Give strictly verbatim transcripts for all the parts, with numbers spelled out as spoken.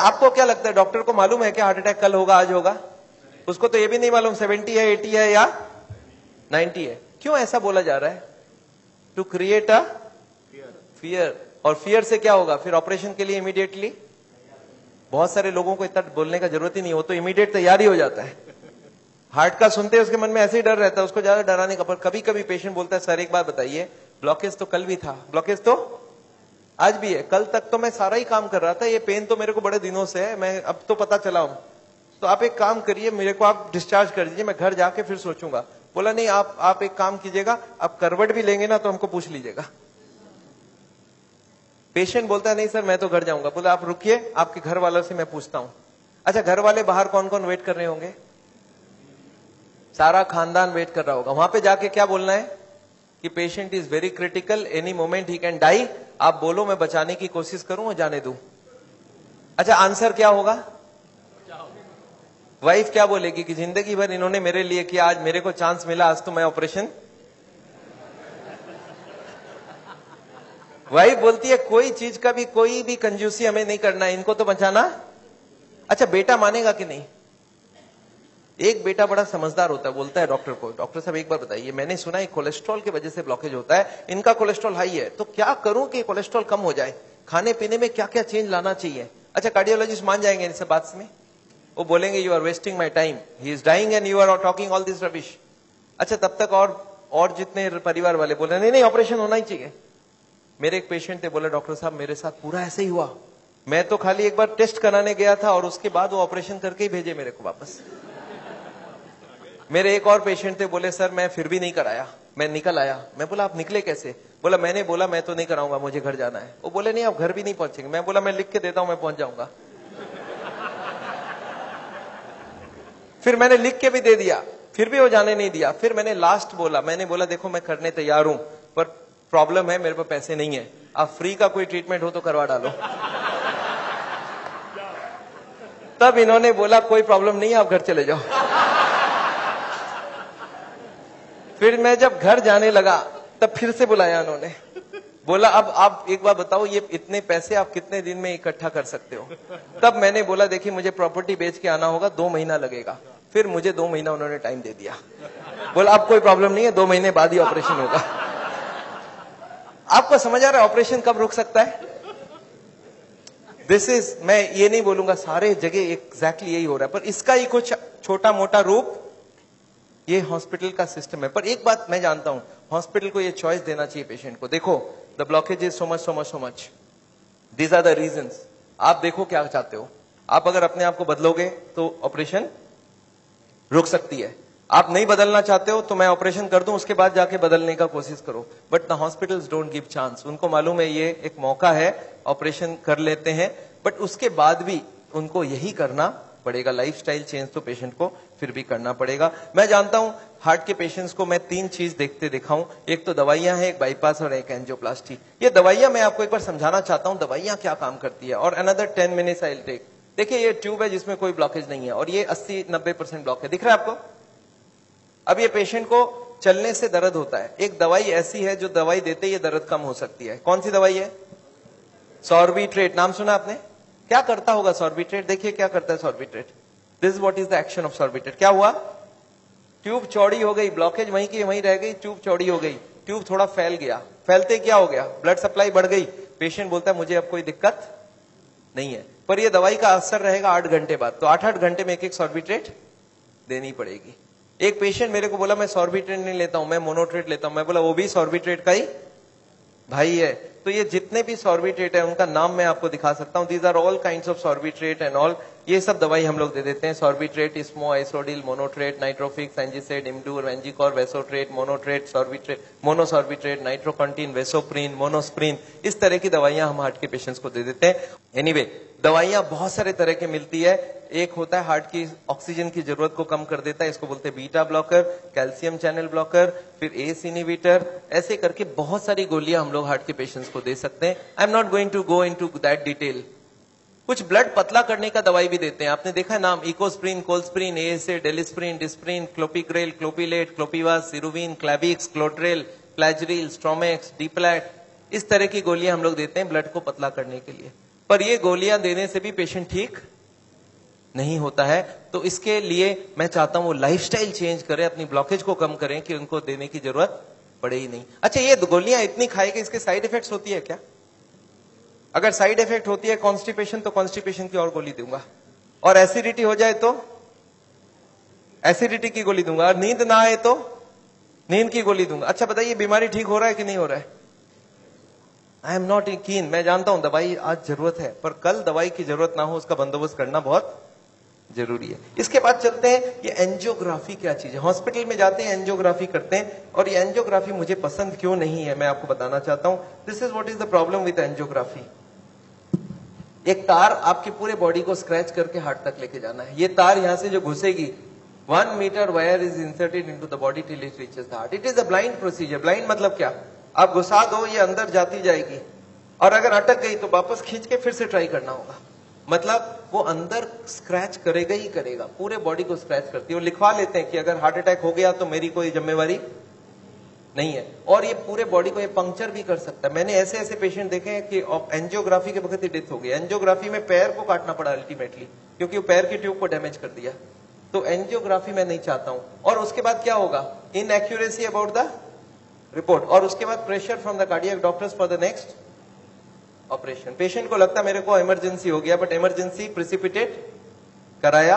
आपको क्या लगता है, डॉक्टर को मालूम है कि हार्ट अटैक कल होगा, आज होगा? उसको तो ये भी नहीं मालूम सेवेंटी है, एटी है या नाइन्टी है। क्यों ऐसा बोला जा रहा है? To create a fear. और फियर से क्या होगा? फिर ऑपरेशन के लिए इमीडिएटली, बहुत सारे लोगों को इतना बोलने का जरूरत ही नहीं हो, तो इमीडिएट तैयारी हो जाता है। हार्ट का सुनते हैं उसके मन में ऐसे ही डर रहता है, उसको ज्यादा डराने का। पर कभी कभी पेशेंट बोलता है, सर एक बात बताइए, ब्लॉकेज तो कल भी था, ब्लॉकेज तो आज भी है, कल तक तो मैं सारा ही काम कर रहा था, ये पेन तो मेरे को बड़े दिनों से है, मैं अब तो पता चला हूं, तो आप एक काम करिए, मेरे को आप डिस्चार्ज कर दीजिए, मैं घर जाके फिर सोचूंगा। बोला नहीं, आप आप एक काम कीजिएगा, आप करवट भी लेंगे ना तो हमको पूछ लीजिएगा। पेशेंट बोलता है नहीं सर मैं तो घर जाऊंगा। बोला आप रुकिए, आपके घर वालों से मैं पूछता हूं। अच्छा, घर वाले बाहर कौन कौन वेट कर रहे होंगे? सारा खानदान वेट कर रहा होगा। वहां पे जाके क्या बोलना है कि patient is very critical, any moment he can die. आप बोलो, मैं बचाने की कोशिश करूं और जाने दूं। अच्छा, आंसर क्या होगा? वाइफ क्या बोलेगी कि जिंदगी भर इन्होंने मेरे लिए किया, आज मेरे को चांस मिला, आज तो मैं ऑपरेशन। वाइफ बोलती है कोई चीज का भी, कोई भी कंजूसी हमें नहीं करना है, इनको तो बचाना। अच्छा, बेटा मानेगा कि नहीं? एक बेटा बड़ा समझदार होता है, बोलता है डॉक्टर को, डॉक्टर साहब एक बार बताइए, मैंने सुना है कोलेस्ट्रॉल की वजह से ब्लॉकेज होता है, इनका कोलेस्ट्रॉल हाई है, तो क्या करूं कि कोलेस्ट्रॉल कम हो जाए? खाने पीने में क्या क्या चेंज लाना चाहिए? अच्छा, कार्डियोलॉजिस्ट मान जाएंगे इन सब बात में? वो बोलेंगे you are wasting my time, he is dying and you are talking all this rubbish. अच्छा, तब तक और और जितने परिवार वाले बोले नहीं नहीं ऑपरेशन होना ही चाहिए। मेरे एक पेशेंट थे, बोले डॉक्टर साहब मेरे साथ पूरा ऐसे ही हुआ, मैं तो खाली एक बार टेस्ट कराने गया था और उसके बाद वो ऑपरेशन करके ही भेजे मेरे को वापस। मेरे एक और पेशेंट थे, बोले सर मैं फिर भी नहीं कराया, मैं निकल आया। मैं बोला आप निकले कैसे? बोला मैंने बोला मैं तो नहीं कराऊंगा, मुझे घर जाना है। वो बोले नहीं आप घर भी नहीं पहुंचेंगे। मैं बोला मैं लिख के देता हूं, मैं पहुंच जाऊंगा। फिर मैंने लिख के भी दे दिया, फिर भी वो जाने नहीं दिया। फिर मैंने लास्ट बोला, मैंने बोला देखो मैं करने तैयार हूं, पर प्रॉब्लम है मेरे पास पैसे नहीं है, आप फ्री का कोई ट्रीटमेंट हो तो करवा डालो। तब इन्होंने बोला कोई प्रॉब्लम नहीं है, आप घर चले जाओ। फिर मैं जब घर जाने लगा तब फिर से बुलाया उन्होंने, बोला अब आप एक बार बताओ ये इतने पैसे आप कितने दिन में इकट्ठा कर सकते हो? तब मैंने बोला देखिए मुझे प्रॉपर्टी बेच के आना होगा, दो महीना लगेगा। फिर मुझे दो महीना उन्होंने टाइम दे दिया, बोला अब कोई प्रॉब्लम नहीं है, दो महीने बाद ही ऑपरेशन होगा। आपको समझ आ रहा है ऑपरेशन कब रुक सकता है? दिस इज, मैं ये नहीं बोलूंगा सारे जगह एग्जैक्टली यही हो रहा है, पर इसका ही कुछ छोटा मोटा रूप ये हॉस्पिटल का सिस्टम है। पर एक बात मैं जानता हूं, हॉस्पिटल को ये चॉइस देना चाहिए पेशेंट को, देखो the blockage is so much so much so much, these are the reasons. आप देखो क्या चाहते हो, आप अगर अपने आप को बदलोगे तो ऑपरेशन रुक सकती है, आप नहीं बदलना चाहते हो तो मैं ऑपरेशन कर दूं, उसके बाद जाके बदलने का कोशिश करो। But the hospitals don't give chance, उनको मालूम है ये एक मौका है, ऑपरेशन कर लेते हैं, बट उसके बाद भी उनको यही करना पड़ेगा, लाइफस्टाइल चेंज तो पेशेंट को फिर भी करना पड़ेगा। मैं जानता हूं हार्ट के पेशेंट्स को मैं तीन चीज देखते दिखाऊं, एक तो दवाइयां हैं, एक बाईपास और एक एंजियोप्लास्टी। ये दवाइयां मैं आपको एक बार समझाना चाहता हूं दवाइयां क्या काम करती है, और another ten minutes I will take. देखिए ये ट्यूब है जिसमें कोई ब्लॉकेज नहीं है, और ये अस्सी नब्बे परसेंट ब्लॉक है, दिख रहा है आपको? अब ये पेशेंट को चलने से दर्द होता है, एक दवाई ऐसी है जो दवाई देते ही ये दर्द कम हो सकती है। कौन सी दवाई है? सॉर्बिट्रेट, नाम सुना आपने? क्या करता होगा सॉर्बिट्रेट? देखिए क्या करता है sorbitrate, this is what is the action of sorbitrate. क्या हुआ? ट्यूब चौड़ी हो गई, ब्लॉकेज वहीं की वहीं रह गई, ट्यूब चौड़ी हो गई, ट्यूब थोड़ा फैल गया, फैलते क्या हो गया? ब्लड सप्लाई बढ़ गई। पेशेंट बोलता है मुझे अब कोई दिक्कत नहीं है, पर ये दवाई का असर रहेगा आठ घंटे बाद, तो आठ आठ घंटे में एक एक सॉर्बिट्रेट देनी पड़ेगी। एक पेशेंट मेरे को बोला मैं सॉर्बिट्रेट नहीं लेता हूं, मैं मोनोट्रेट लेता हूं। मैं बोला वो भी सॉर्बिट्रेट का ही भाई है। तो ये जितने भी सॉर्बिट्रेट है उनका नाम मैं आपको दिखा सकता हूं, these are all kinds of sorbitrate and all, ये सब दवाई हम लोग दे देते हैं। सॉर्बिट्रेट, स्मो, आइसोडिल, मोनोट्रेट, नाइट्रोफिक्स, एंजिसेड, इमडूर, वेंजिकॉर, वेसोट्रेट, मोनोट्रेट, सॉर्बिट्रेट, मोनोसॉर्बिट्रेट, नाइट्रोकंटीन, वेसोप्रीन, मोनोस्प्रीन, इस तरह की दवाइयां हम हार्ट के पेशेंट्स को दे देते हैं। एनीवे anyway, दवाइयां बहुत सारे तरह की मिलती है। एक होता है हार्ट की ऑक्सीजन की जरूरत को कम कर देता है, इसको बोलते हैं beta blocker, calcium channel blocker, फिर एस इनहिबिटर, ऐसे करके बहुत सारी गोलियां हम लोग हार्ट के पेशेंट्स को दे सकते हैं। I am not going to go into that detail. कुछ ब्लड पतला करने का दवाई भी देते हैं, आपने देखा है नाम, Ecosprin, Colsprin, ASA, Delisprin, Disprin, Clopigrel, Clopilet, Clopivas, Ciruvin, Clavix, Clotrel, Flagyl, Stromex, Deplatt, इस तरह की गोलियां हम लोग देते हैं ब्लड को पतला करने के लिए। पर ये गोलियां देने से भी पेशेंट ठीक नहीं होता है। तो इसके लिए मैं चाहता हूं वो लाइफस्टाइल चेंज करें, अपनी ब्लॉकेज को कम करें कि उनको देने की जरूरत पड़े ही नहीं। अच्छा, ये गोलियां इतनी खाएगी, इसके साइड इफेक्ट्स होती है क्या? अगर साइड इफेक्ट होती है कॉन्स्टिपेशन, तो कॉन्स्टिपेशन की और गोली दूंगा, और एसिडिटी हो जाए तो एसिडिटी की गोली दूंगा, और नींद ना आए तो नींद की गोली दूंगा। अच्छा बताइए, बीमारी ठीक हो रहा है कि नहीं हो रहा है? आई एम नॉट कीन, मैं जानता हूं दवाई आज जरूरत है, पर कल दवाई की जरूरत ना हो उसका बंदोबस्त करना बहुत जरूरी है। इसके बाद चलते हैं, ये एंजियोग्राफी क्या चीज है। हॉस्पिटल में जाते हैं, एंजियोग्राफी करते हैं, और ये एंजियोग्राफी मुझे पसंद क्यों नहीं है मैं आपको बताना चाहता हूं। This is what is the problem with angiography. एक तार आपकी पूरे बॉडी को स्क्रैच करके हार्ट तक लेके जाना है। ये तार यहां से जो घुसेगी, one metre wire is inserted into the body till it reaches the heart. It is a blind procedure. Blind मतलब क्या? आप घुसा दो, ये अंदर जाती जाएगी, और अगर अटक गई तो वापस खींच के फिर से ट्राई करना होगा। मतलब वो अंदर स्क्रैच करेगा ही करेगा, पूरे बॉडी को स्क्रैच करती है। वो लिखवा लेते हैं कि अगर हार्ट अटैक हो गया तो मेरी कोई जिम्मेवारी नहीं है, और ये पूरे बॉडी को ये पंक्चर भी कर सकता है। मैंने ऐसे ऐसे पेशेंट देखे हैं कि एंजियोग्राफी के वक्त ही डेथ हो गई। एंजियोग्राफी में पैर को काटना पड़ा अल्टीमेटली, क्योंकि वो पैर की ट्यूब को डैमेज कर दिया। तो एंजियोग्राफी मैं नहीं चाहता हूं। और उसके बाद क्या होगा? इनएक्यूरेसी अबाउट द रिपोर्ट, और उसके बाद pressure from the cardiac doctors for the next operation. Patient को लगता मेरे को इमरजेंसी हो गया, बट इमरजेंसी प्रिसिपिटेट कराया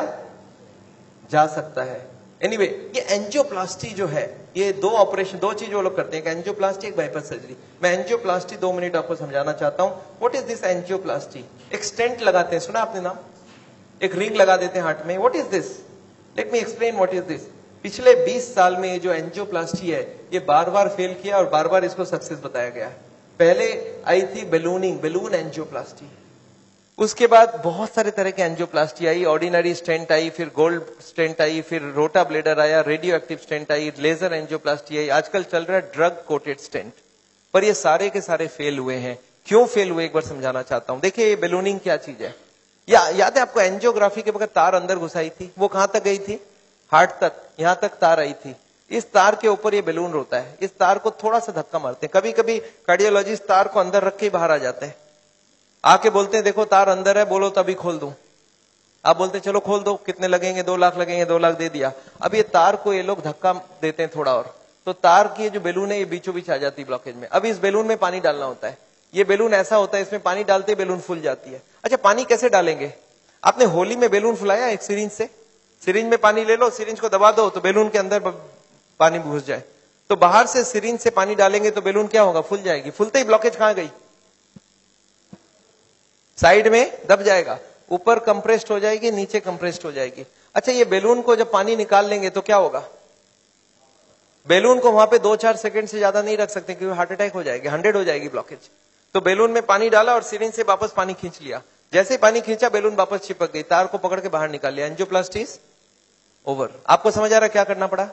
जा सकता है। एनीवे anyway, ये एंजियोप्लास्टी जो है, ये दो ऑपरेशन, दो चीज वो लोग करते हैं, एक एंजियोप्लास्टी, एक बाईपास सर्जरी। मैं एंजियोप्लास्टी दो मिनट आपको समझाना चाहता हूं। What is this angioplasty? एक स्टेंट लगाते हैं, सुना आपने नाम? एक रिंग लगा देते हैं हार्ट में। What is this? Let me explain what is this. पिछले बीस साल में ये जो एंजियोप्लास्टी है, ये बार बार फेल किया और बार बार इसको सक्सेस बताया गया है। पहले आई थी बेलूनिंग, बेलून एंजियोप्लास्टी। उसके बाद बहुत सारे तरह के एंजियोप्लास्टी आई, ऑर्डिनरी स्टेंट आई, फिर गोल्ड स्टेंट आई, फिर रोटा ब्लेडर आया, रेडियो एक्टिव स्टेंट आई, लेजर एंजियोप्लास्टी आई, आजकल चल रहा है ड्रग कोटेड स्टेंट। पर ये सारे के सारे फेल हुए हैं। क्यों फेल हुए एक बार समझाना चाहता हूं। देखिए ये बेलूनिंग क्या चीज है। या याद है आपको एंजियोग्राफी के वक्त तार अंदर घुसाई थी, वो कहां तक गई थी? हार्ट तक, यहां तक तार आई थी। इस तार के ऊपर ये बेलून होता है। इस तार को थोड़ा सा धक्का मारते हैं, कभी कभी कार्डियोलॉजिस्ट तार को अंदर रख के बाहर आ जाते हैं, आके बोलते हैं देखो तार अंदर है, बोलो तभी खोल दूं। आप बोलते हैं चलो खोल दो, कितने लगेंगे? दो लाख लगेंगे। दो लाख दे दिया। अब ये तार को ये लोग धक्का देते हैं थोड़ा और, तो तार की जो बेलून है ये बीचों बीच आ जाती है ब्लॉकेज में। अब इस बेलून में पानी डालना होता है। ये बेलून ऐसा होता है, इसमें पानी डालते ही बेलून फूल जाती है। अच्छा, पानी कैसे डालेंगे? आपने होली में बेलून फुलाया एक सिरिंज से? सिरिंज में पानी ले लो, सिरिंज को दबा दो तो बेलून के अंदर पानी घुस जाए। तो बाहर से सिरिंज से पानी डालेंगे तो बेलून क्या होगा? फूल जाएगी। फूलते ही ब्लॉकेज कहां गई? साइड में दब जाएगा, ऊपर कंप्रेस्ड हो जाएगी, नीचे कंप्रेस्ड हो जाएगी। अच्छा, ये बेलून को जब पानी निकाल लेंगे तो क्या होगा? बेलून को वहां पे दो चार सेकंड से ज्यादा नहीं रख सकते, क्योंकि हार्ट अटैक हो जाएगी, हंड्रेड हो जाएगी ब्लॉकेज। तो बेलून में पानी डाला और सिरिंज से वापस पानी खींच लिया। जैसे पानी खींचा, बेलून वापस चिपक गई, तार को पकड़ के बाहर निकाल लिया। Angioplasty is over. आपको समझ आ रहा क्या करना पड़ा?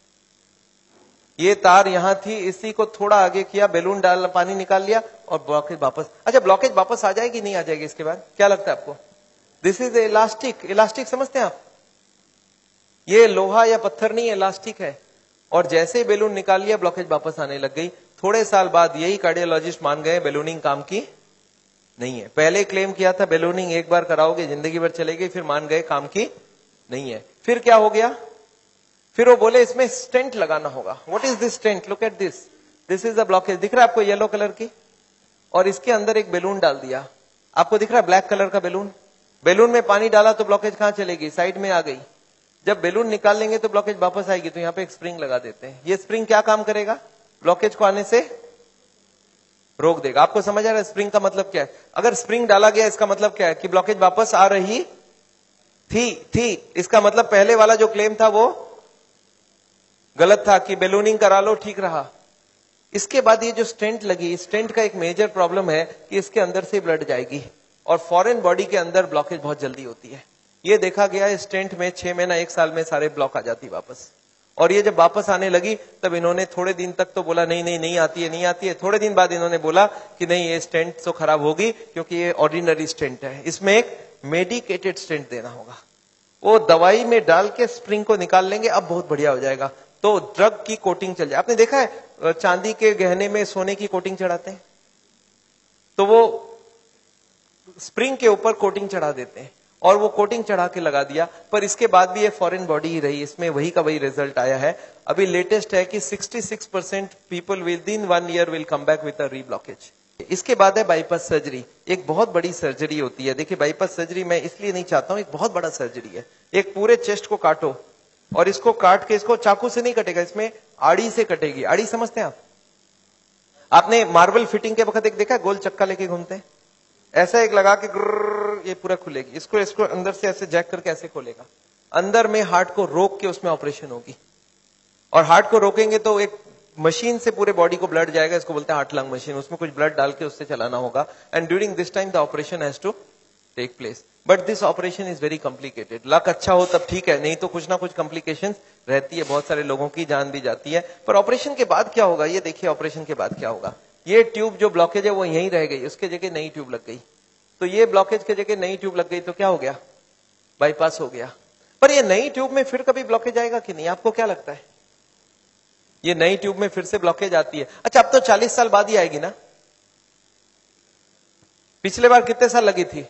ये तार यहां थी, इसी को थोड़ा आगे किया, बेलून डाल, पानी निकाल लिया और ब्लॉकेज वापस। अच्छा, ब्लॉकेज वापस आ जाएगी नहीं आ जाएगी इसके बाद? क्या लगता है आपको? This is elastic. इलास्टिक समझते हैं आप? ये लोहा या पत्थर नहीं, इलास्टिक है। और जैसे ही बेलून निकाल लिया, ब्लॉकेज वापस आने लग गई। थोड़े साल बाद यही कार्डियोलॉजिस्ट मान गए बेलूनिंग काम की नहीं है। पहले क्लेम किया था बेलूनिंग एक बार कराओगे जिंदगी भर चलेगी, फिर मान गए काम की नहीं है। फिर क्या हो गया? फिर वो बोले इसमें स्टेंट लगाना होगा। What is this stent? Look at this, this is the blockage. दिख रहा है आपको येलो कलर की? और इसके अंदर एक बेलून डाल दिया। आपको दिख रहा है ब्लैक कलर का बेलून? बेलून में पानी डाला तो ब्लॉकेज कहां चलेगी? साइड में आ गई। जब बेलून निकाल लेंगे तो ब्लॉकेज वापस आएगी। तो यहाँ पे एक स्प्रिंग लगा देते हैं। ये स्प्रिंग क्या काम करेगा? ब्लॉकेज को आने से रोक देगा। आपको समझ आ रहा है स्प्रिंग का मतलब क्या है? अगर स्प्रिंग डाला गया इसका मतलब क्या है? कि ब्लॉकेज वापस आ रही थी थी इसका मतलब पहले वाला जो क्लेम था वो गलत था कि बेलूनिंग करा लो ठीक रहा। इसके बाद ये जो स्टेंट लगी, स्टेंट का एक मेजर प्रॉब्लम है कि इसके अंदर से ब्लड जाएगी और फॉरेन बॉडी के अंदर ब्लॉकेज बहुत जल्दी होती है। ये देखा गया है स्टेंट में छह महीना एक साल में सारे ब्लॉक आ जाती वापस। और ये जब वापस आने लगी तब इन्होंने थोड़े दिन तक तो बोला नहीं नहीं नहीं आती है नहीं आती है। थोड़े दिन बाद इन्होंने बोला कि नहीं ये स्टेंट तो खराब होगी क्योंकि ये ऑर्डिनरी स्टेंट है, इसमें एक मेडिकेटेड स्टेंट देना होगा। वो दवाई में डाल के स्प्रिंग को निकाल लेंगे, अब बहुत बढ़िया हो जाएगा। तो ड्रग की कोटिंग चल जाए। आपने देखा है चांदी के गहने में सोने की कोटिंग चढ़ाते हैं, तो वो स्प्रिंग के ऊपर कोटिंग चढ़ा देते हैं और वो कोटिंग चढ़ा के लगा दिया, पर इसके बाद भी ये फॉरेन बॉडी ही रही, इसमें वही का वही रिजल्ट आया है। अभी लेटेस्ट है कि छियासठ percent people within one year will come back with a reblockage. इसके बाद है बाईपास सर्जरी। एक बहुत बड़ी सर्जरी होती है। देखिए बाईपास सर्जरी मैं इसलिए नहीं चाहता हूं, एक बहुत बड़ा सर्जरी है। एक पूरे चेस्ट को काटो और इसको काट के, इसको चाकू से नहीं कटेगा, इसमें आड़ी से कटेगी। आड़ी समझते हैं आप? आपने मार्बल फिटिंग के वक्त एक देखा है, गोल चक्का लेके घूमते हैं, ऐसा एक लगा के ग्रर, ये पूरा खुलेगी। इसको इसको अंदर से ऐसे जैक करके ऐसे खोलेगा, अंदर में हार्ट को रोक के उसमें ऑपरेशन होगी। और हार्ट को रोकेंगे तो एक मशीन से पूरे बॉडी को ब्लड जाएगा, इसको बोलते हैं हार्ट लंग मशीन। उसमें कुछ ब्लड डाल के उससे चलाना होगा and during this time the operation has to take place. But this operation is very complicated. Luck अच्छा हो तब ठीक है, नहीं तो कुछ ना कुछ कॉम्प्लिकेशंस रहती है, बहुत सारे लोगों की जान भी जाती है। पर ऑपरेशन के बाद क्या होगा, ये देखिए ऑपरेशन के बाद क्या होगा। ये ट्यूब जो ब्लॉकेज है वो यहीं रह गई, उसके जगह नई ट्यूब लग गई। तो ये ब्लॉकेज के जगह नई ट्यूब लग गई तो क्या हो गया, बाईपास हो गया। पर ये नई ट्यूब में फिर कभी ब्लॉकेज आएगा कि नहीं, आपको क्या लगता है? ये नई ट्यूब में फिर से ब्लॉकेज आती है। अच्छा अब तो चालीस साल बाद ही आएगी ना, पिछले बार कितने साल लगी थी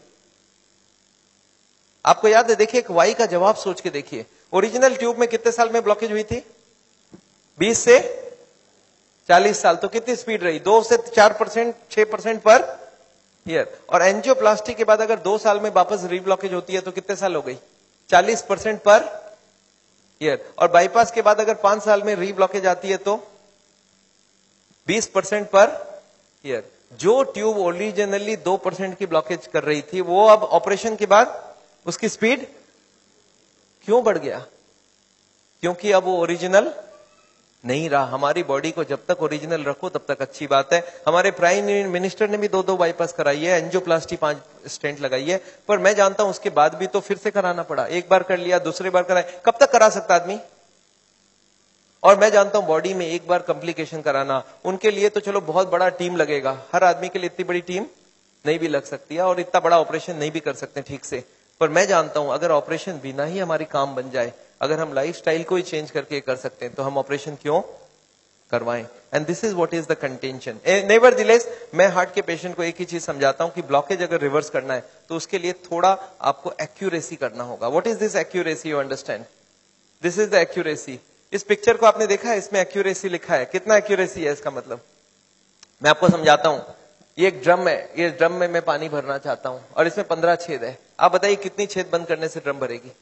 आपको याद है? देखिए एक वाई का जवाब सोच के देखिए, ओरिजिनल ट्यूब में कितने साल में ब्लॉकेज हुई थी? बीस से चालीस साल। तो कितनी स्पीड रही? दो से चार परसेंट, छह परसेंट पर ईयर। और एंजियोप्लास्टी के बाद अगर दो साल में वापस रीब्लॉकेज होती है तो कितने साल हो गई? चालीस परसेंट पर ईयर। और बाईपास के बाद अगर पांच साल में रीब्लॉकेज आती है तो बीस परसेंट पर ईयर। जो ट्यूब ओरिजिनली दो परसेंट की ब्लॉकेज कर रही थी वो अब ऑपरेशन के बाद उसकी स्पीड क्यों बढ़ गया? क्योंकि अब वो ओरिजिनल नहीं रहा। हमारी बॉडी को जब तक ओरिजिनल रखो तब तक अच्छी बात है। हमारे प्राइम मिनिस्टर ने भी दो दो बाईपास कराई है, एंजियोप्लास्टी पांच स्टेंट लगाई है, पर मैं जानता हूं उसके बाद भी तो फिर से कराना पड़ा। एक बार कर लिया, दूसरी बार कराया, कब तक करा सकता आदमी? और मैं जानता हूं बॉडी में एक बार कॉम्प्लिकेशन कराना, उनके लिए तो चलो बहुत बड़ा टीम लगेगा। हर आदमी के लिए इतनी बड़ी टीम नहीं भी लग सकती है और इतना बड़ा ऑपरेशन नहीं भी कर सकते ठीक से। पर मैं जानता हूं अगर ऑपरेशन बिना ही हमारी काम बन जाए, अगर हम लाइफस्टाइल को ही चेंज करके कर सकते हैं तो हम ऑपरेशन क्यों करवाएं? And this is what is the contention. Nevertheless मैं हार्ट के पेशेंट को एक ही चीज समझाता हूं कि ब्लॉकेज अगर रिवर्स करना है तो उसके लिए थोड़ा आपको एक्यूरेसी करना होगा। What is this accuracy? You understand? This is the accuracy. इस पिक्चर को आपने देखा है, इसमें एक्यूरेसी लिखा है। कितना एक्यूरेसी है इसका मतलब? मैं आपको समझाता हूं। ये एक ड्रम है, ये ड्रम में मैं पानी भरना चाहता हूं और इसमें पंद्रह छेद है। आप बताइए कितनी छेद बंद करने से ड्रम भरेगी?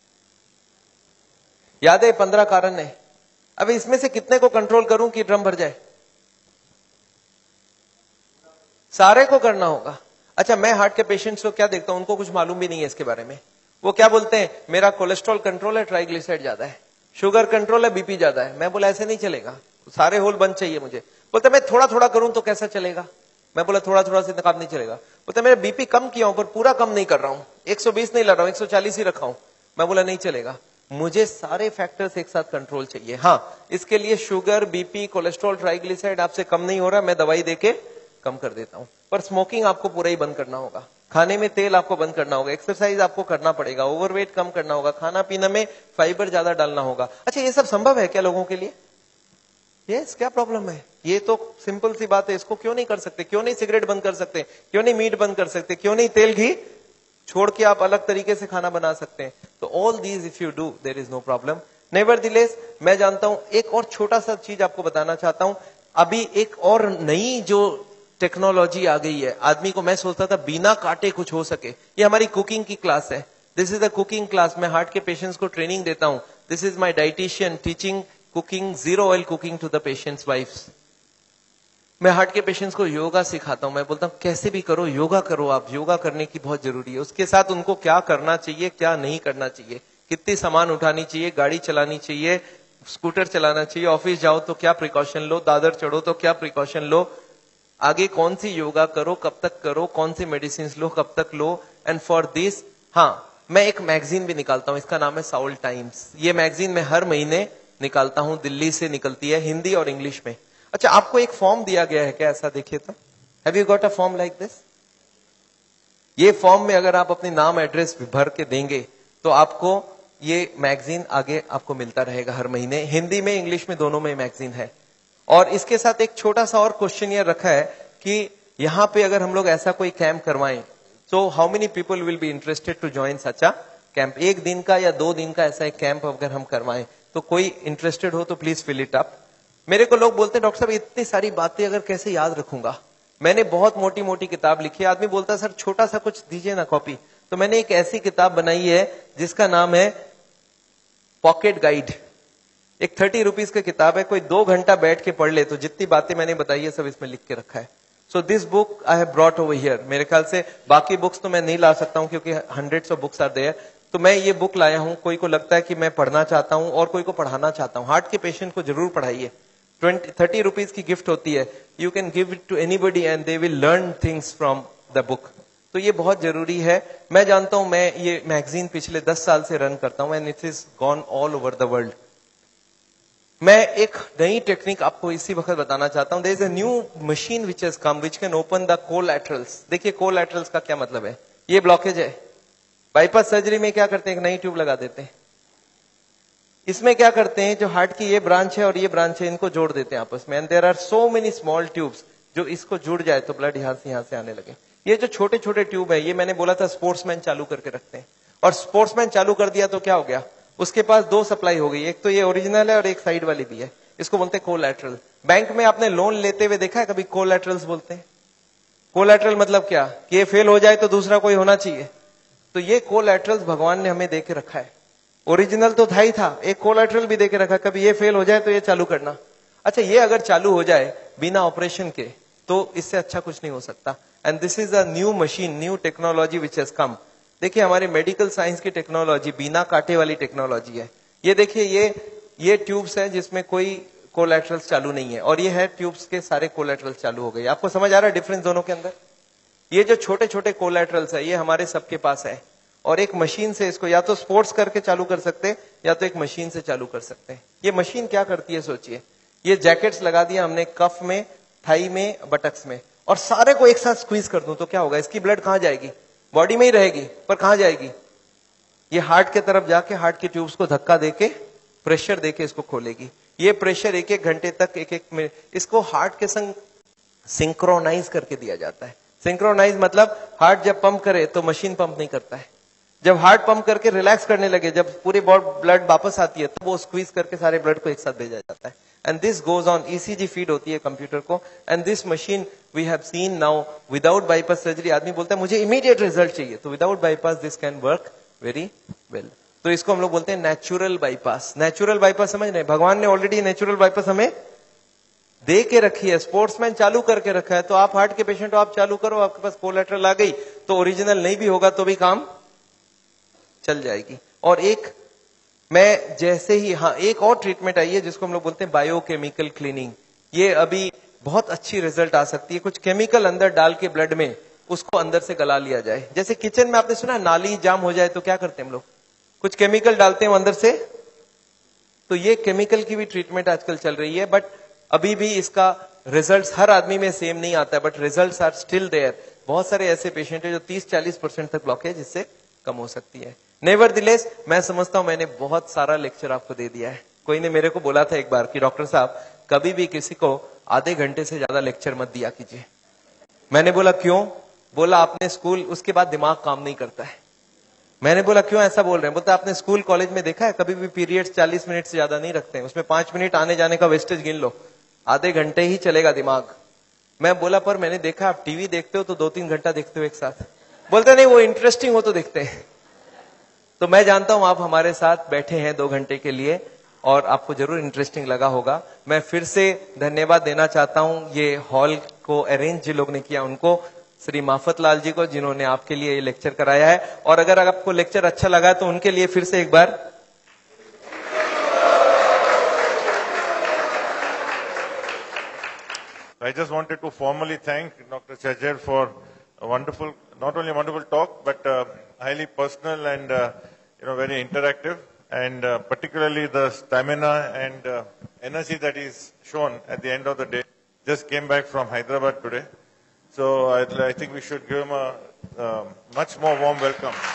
याद है पंद्रह कारण है। अब इसमें से कितने को कंट्रोल करूं कि ड्रम भर जाए? सारे को करना होगा। अच्छा मैं हार्ट के पेशेंट्स को क्या देखता हूं, उनको कुछ मालूम भी नहीं है इसके बारे में। वो क्या बोलते हैं, मेरा कोलेस्ट्रॉल कंट्रोल है, ट्राइग्लिसराइड ज्यादा है, शुगर कंट्रोल है, बीपी ज्यादा है। मैं बोला ऐसे नहीं चलेगा, सारे होल बंद चाहिए मुझे। बोलते मैं थोड़ा थोड़ा करूं तो कैसा चलेगा? मैं बोला थोड़ा थोड़ा से काम नहीं चलेगा। बोलते मेरा बीपी कम किया हूं पर पूरा कम नहीं कर रहा हूं, एक सौ बीस नहीं ला रहा हूं, एक सौ चालीस ही रखा हूं। मैं बोला नहीं चलेगा, मुझे सारे फैक्टर्स एक साथ कंट्रोल चाहिए। हाँ इसके लिए शुगर, बीपी, कोलेस्ट्रॉल, ट्राइग्लिसराइड आपसे कम नहीं हो रहा, मैं दवाई देके कम कर देता हूं। पर स्मोकिंग आपको पूरा ही बंद करना होगा, खाने में तेल आपको बंद करना होगा, एक्सरसाइज आपको करना पड़ेगा, ओवरवेट कम करना होगा, खाना पीना में फाइबर ज्यादा डालना होगा। अच्छा ये सब संभव है क्या लोगों के लिए? यस yes, क्या प्रॉब्लम है? ये तो सिंपल सी बात है। इसको क्यों नहीं कर सकते? क्यों नहीं सिगरेट बंद कर सकते? क्यों नहीं मीट बंद कर सकते? क्यों नहीं तेल घी छोड़ के आप अलग तरीके से खाना बना सकते हैं? तो all these if you do there is no problem. Nevertheless मैं जानता हूं, एक और छोटा सा चीज आपको बताना चाहता हूं। अभी एक और नई जो टेक्नोलॉजी आ गई है, आदमी को मैं सोचता था बिना काटे कुछ हो सके। ये हमारी कुकिंग की क्लास है। This is the cooking class. मैं हार्ट के पेशेंट्स को ट्रेनिंग देता हूं। This is my dietitian teaching cooking, zero oil cooking to the patients wives. मैं हार्ट के पेशेंट्स को योगा सिखाता हूं। मैं बोलता हूं कैसे भी करो, योगा करो, आप योगा करने की बहुत जरूरी है। उसके साथ उनको क्या करना चाहिए, क्या नहीं करना चाहिए, कितनी सामान उठानी चाहिए, गाड़ी चलानी चाहिए, स्कूटर चलाना चाहिए, ऑफिस जाओ तो क्या प्रिकॉशन लो, दादर चढ़ो तो क्या प्रिकॉशन लो, आगे कौन सी योगा करो, कब तक करो, कौन सी मेडिसिन लो, कब तक लो। एंड फॉर दिस हाँ मैं एक मैगजीन भी निकालता हूं, इसका नाम है साउल टाइम्स। ये मैगजीन मैं हर महीने निकालता हूं, दिल्ली से निकलती है, हिंदी और इंग्लिश में। अच्छा आपको एक फॉर्म दिया गया है क्या? ऐसा देखिए तो, have you got a form like this? ये फॉर्म में अगर आप अपनी नाम एड्रेस भर के देंगे तो आपको ये मैगजीन आगे आपको मिलता रहेगा हर महीने। हिंदी में इंग्लिश में दोनों में मैगजीन है। और इसके साथ एक छोटा सा और क्वेश्चन ये रखा है कि यहां पे अगर हम लोग ऐसा कोई कैंप करवाएं So how many people will be interested to join such a camp? एक दिन का या दो दिन का ऐसा एक कैंप अगर हम करवाएं तो कोई इंटरेस्टेड हो तो प्लीज फिल इट अप. मेरे को लोग बोलते हैं डॉक्टर साहब इतनी सारी बातें अगर कैसे याद रखूंगा. मैंने बहुत मोटी मोटी किताब लिखी है. आदमी बोलता है सर छोटा सा कुछ दीजिए ना कॉपी. तो मैंने एक ऐसी किताब बनाई है जिसका नाम है पॉकेट गाइड. एक थर्टी रुपीज की किताब है. कोई दो घंटा बैठ के पढ़ ले तो जितनी बातें मैंने बताई है सब इसमें लिख के रखा है. So this book I have brought over here. मेरे ख्याल से बाकी बुक्स तो मैं नहीं ला सकता हूं क्योंकि hundreds of books are there. तो मैं ये बुक लाया हूं. कोई को लगता है कि मैं पढ़ना चाहता हूं और कोई को पढ़ाना चाहता हूं. हार्ट के पेशेंट को जरूर पढ़ाइए. ट्वेंटी थर्टी रुपीज की गिफ्ट होती है. You can give it to anybody and they will learn things from the book. तो ये बहुत जरूरी है. मैं जानता हूं मैं ये मैगजीन पिछले दस साल से रन करता हूं and it is gone all over the world. मैं एक नई टेक्निक आपको इसी वक्त बताना चाहता हूं. There is a new machine which has come which can open the collaterals. देखिए कोलैटरल्स का क्या मतलब है. ये ब्लॉकेज है. बाईपास सर्जरी में क्या करते हैं, एक नई ट्यूब लगा देते हैं. इसमें क्या करते हैं, जो हार्ट की ये ब्रांच है और ये ब्रांच है इनको जोड़ देते हैं आपस में. And there are so many small tubes. जो इसको जुड़ जाए तो ब्लड यहां से यहां से आने लगे. ये जो छोटे छोटे ट्यूब है ये मैंने बोला था स्पोर्ट्समैन चालू करके रखते हैं. और स्पोर्ट्समैन चालू कर दिया तो क्या हो गया, उसके पास दो सप्लाई हो गई. एक तो ये ओरिजिनल है और एक साइड वाली भी है. इसको बोलते हैं कोलैटरल. बैंक में आपने लोन लेते हुए देखा है कभी कोलैटरल्स बोलते हैं. कोलैटरल मतलब क्या, कि ये फेल हो जाए तो दूसरा कोई होना चाहिए. तो ये कोलैटरल्स भगवान ने हमें देके रखा है. ओरिजिनल तो था ही था, एक कोलैटरल भी देके रखा. कभी ये फेल हो जाए तो ये चालू करना. अच्छा ये अगर चालू हो जाए बिना ऑपरेशन के तो इससे अच्छा कुछ नहीं हो सकता. And this is a new machine, new technology which has come. देखिए हमारे मेडिकल साइंस की टेक्नोलॉजी बिना कांटे वाली टेक्नोलॉजी है. ये देखिए ये ये ट्यूब्स हैं जिसमें कोई कोलैटरल्स चालू नहीं है और ये है ट्यूब्स के सारे कोलैटरल्स चालू हो गए. आपको समझ आ रहा है डिफरेंस दोनों के अंदर. ये जो छोटे छोटे कोलैटरल्स है ये हमारे सबके पास है और एक मशीन से इसको या तो स्पोर्ट्स करके चालू कर सकते हैं या तो एक मशीन से चालू कर सकते हैं. ये मशीन क्या करती है सोचिए. ये जैकेट्स लगा दिया हमने कफ में, थाई में, बटक्स में और सारे को एक साथ स्क्वीज कर दूं तो क्या होगा, इसकी ब्लड कहां जाएगी, बॉडी में ही रहेगी पर कहां जाएगी, ये हार्ट के तरफ जाके हार्ट की ट्यूब्स को धक्का देके प्रेशर देके इसको खोलेगी. ये प्रेशर एक एक घंटे तक एक एक मिनट इसको हार्ट के संग सिंक्रोनाइज करके दिया जाता है. सिंक्रोनाइज मतलब हार्ट जब पंप करे तो मशीन पंप नहीं करता है. जब हार्ट पंप करके रिलैक्स करने लगे, जब पूरी ब्लड वापस आती है तो वो स्क्वीज करके सारे ब्लड को एक साथ भेजा जाता है. And this goes on. ECG feed होती है कंप्यूटर को. And this machine we have seen now without bypass surgery. आदमी बोलता है मुझे इमीडिएट रिजल्ट चाहिए, तो without bypass this can work very well. तो इसको हम लोग बोलते हैं नेचुरल बाईपास. नेचुरल बाईपास समझ रहे हैं, भगवान ने ऑलरेडी नेचुरल बाईपास हमें दे के रखी है. स्पोर्ट्समैन चालू करके रखा है. तो आप हार्ट के पेशेंट हो, आप चालू करो, आपके पास कोलैटरल आ गई तो ओरिजिनल नहीं भी होगा तो भी काम चल जाएगी. और एक मैं जैसे ही हाँ एक और ट्रीटमेंट आई है जिसको हम लोग बोलते हैं बायोकेमिकल क्लीनिंग. ये अभी बहुत अच्छी रिजल्ट आ सकती है. कुछ केमिकल अंदर डाल के ब्लड में उसको अंदर से गला लिया जाए. जैसे किचन में आपने सुना नाली जाम हो जाए तो क्या करते हैं हम लोग, कुछ केमिकल डालते हैं अंदर से. तो ये केमिकल की भी ट्रीटमेंट आजकल चल रही है. बट अभी भी इसका रिजल्ट हर आदमी में सेम नहीं आता है. But result are still there. बहुत सारे ऐसे पेशेंट है जो तीस चालीस परसेंट तक ब्लॉकेज इससे कम हो सकती है. नेवरदिलेस मैं समझता हूं मैंने बहुत सारा लेक्चर आपको दे दिया है. कोई ने मेरे को बोला था एक बार कि डॉक्टर साहब कभी भी किसी को आधे घंटे से ज्यादा लेक्चर मत दिया कीजिए. मैंने बोला क्यों, बोला आपने स्कूल उसके बाद दिमाग काम नहीं करता है. मैंने बोला क्यों ऐसा बोल रहे हैं, बोलता आपने स्कूल कॉलेज में देखा है कभी भी पीरियड्स चालीस मिनट से ज्यादा नहीं रखते हैं. उसमें पांच मिनट आने जाने का वेस्टेज गिन लो, आधे घंटे ही चलेगा दिमाग. मैं बोला पर मैंने देखा आप टीवी देखते हो तो दो तीन घंटा देखते हो एक साथ. बोलते नहीं वो इंटरेस्टिंग हो तो देखते हैं. तो मैं जानता हूं आप हमारे साथ बैठे हैं दो घंटे के लिए और आपको जरूर इंटरेस्टिंग लगा होगा. मैं फिर से धन्यवाद देना चाहता हूं ये हॉल को अरेंज जिन लोग ने किया उनको, श्री माफत लाल जी को जिन्होंने आपके लिए ये लेक्चर कराया है. और अगर आपको लेक्चर अच्छा लगा तो उनके लिए फिर से एक बार I just wanted to formally thank Doctor Chajjar for a wonderful, not only a wonderful talk, but uh, highly personal and uh, you know very interactive, and uh, particularly the stamina and uh, energy that is shown at the end of the day. Just came back from Hyderabad today, so I, I think we should give him a uh, much more warm welcome.